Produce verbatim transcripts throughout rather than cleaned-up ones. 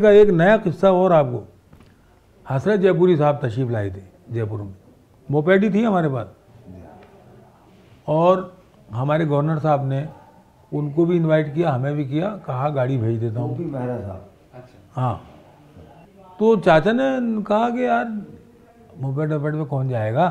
का एक नया किस्सा और आपको। हसरत जयपुरी साहब तशरीफ लाए थे जयपुर में, मोपेडी थी हमारे पास, और हमारे गवर्नर साहब ने उनको भी इनवाइट किया, हमें भी किया, कहा गाड़ी भेज देता हूँ। हाँ, तो चाचा ने कहा कि यार मोपेड वोपेड में कौन जाएगा,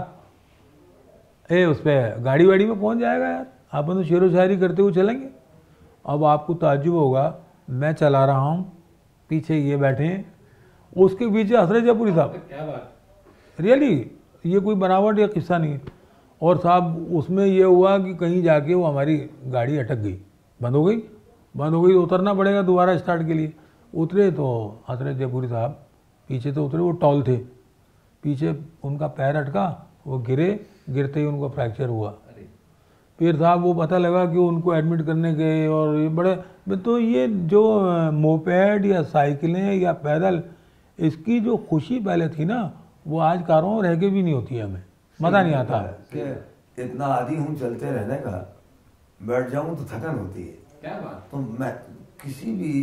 ए उस पर गाड़ी वाड़ी में कौन जाएगा यार, आप तो शेरो शायरी करते हुए चलेंगे। अब आपको ताज्जुब होगा, मैं चला रहा हूँ, पीछे ये बैठे हैं, उसके पीछे हसरत जयपुरी साहब। क्या बात, रियली, ये कोई बनावट या किस्सा नहीं है। और साहब उसमें ये हुआ कि कहीं जाके वो हमारी गाड़ी अटक गई, बंद हो गई, बंद हो गई, उतरना पड़ेगा दोबारा स्टार्ट के लिए। उतरे तो हसरत जयपुरी साहब पीछे तो उतरे, वो टॉल थे, पीछे उनका पैर अटका, वो गिरे, गिरते ही उनको फ्रैक्चर हुआ। फिर साहब वो पता लगा कि उनको एडमिट करने गए, और ये बड़े, तो ये जो मोपेड या साइकिलें या पैदल, इसकी जो खुशी पहले थी ना, वो आज कारों रह के भी नहीं होती है, हमें मज़ा नहीं आता कि इतना आदी हूँ चलते रहने का, बैठ जाऊँ तो थकन होती है। क्या बात, तो मैं किसी भी,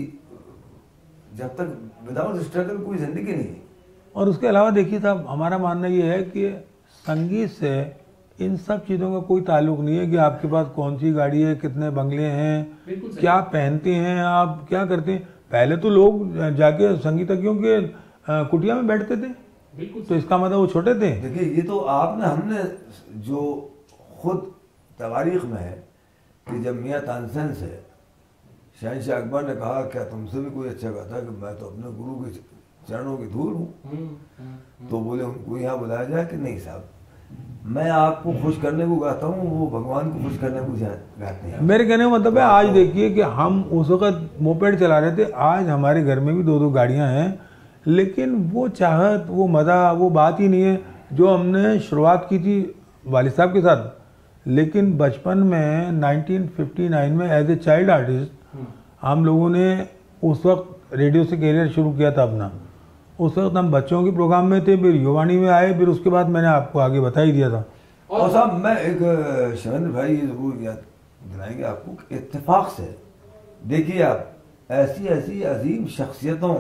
जब तक विदाउट स्ट्रगल कोई जिंदगी नहीं। और उसके अलावा देखिए साहब, हमारा मानना ये है कि संगीत से इन सब चीज़ों का कोई ताल्लुक नहीं है कि आपके पास कौन सी गाड़ी है, कितने बंगले हैं, क्या पहनते हैं, आप क्या करते हैं। पहले तो लोग जाके संगीतज्ञों के कुटिया में बैठते थे, तो इसका मतलब वो छोटे थे। देखिए ये तो आपने, हमने जो खुद तवारीख में है कि जब मियाँ तानसेन से शहंशाह अकबर ने कहा क्या तुमसे भी कोई अच्छा गाता, कि मैं तो अपने गुरु के चरणों की धूल हूँ, तो बोले उनको यहाँ बुलाया जाए कि नहीं साहब, मैं आपको खुश करने को गाता हूँ, वो भगवान को खुश करने को गाते हैं। मेरे कहने का मतलब है, आज देखिए कि हम उस वक्त मोपेड चला रहे थे, आज हमारे घर में भी दो दो गाड़ियाँ हैं, लेकिन वो चाहत, वो मज़ा, वो बात ही नहीं है जो हमने शुरुआत की थी वालिद साहब के साथ। लेकिन बचपन में नाइनटीन फिफ्टी नाइन में एज ए चाइल्ड आर्टिस्ट हम लोगों ने उस वक्त रेडियो से कैरियर शुरू किया था अपना। उस वक्त हम बच्चों के प्रोग्राम में थे, फिर युवानी में आए, फिर उसके बाद मैंने आपको आगे बता ही दिया था। और साहब मैं एक शवेंद्र भाई ये जरूर याद दिलाएंगे आपको, इत्तेफाक से देखिए आप, ऐसी ऐसी अजीम शख्सियतों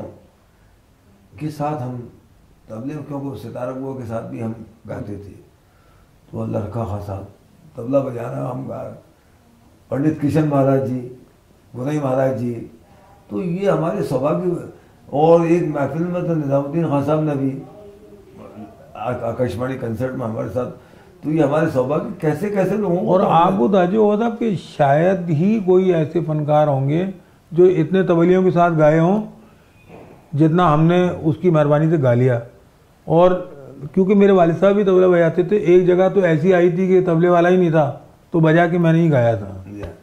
के साथ हम तबले, क्योंकि सितारा बुआ के साथ भी हम गाते थे, तो अल्लाह रखा खासा तबला बजाना हम गा, पंडित किशन महाराज जी, गुनई महाराज जी, तो ये हमारे सौभाग्य। और एक महफिल में तो निजामुद्दीन खान साहब ने भी आकाशवाणी कंसर्ट में हमारे साथ, तो ये हमारे सौभाग्य कैसे कैसे लोगों। और आपको ताज्जुब हुआ था कि शायद ही कोई ऐसे फनकार होंगे जो इतने तबलियों के साथ गाए हों जितना हमने उसकी मेहरबानी से गा लिया। और क्योंकि मेरे वालिद साहब भी तबला बजाते थे, एक जगह तो ऐसी आई थी कि तबले वाला ही नहीं था, तो बजा के मैंने ही गाया था।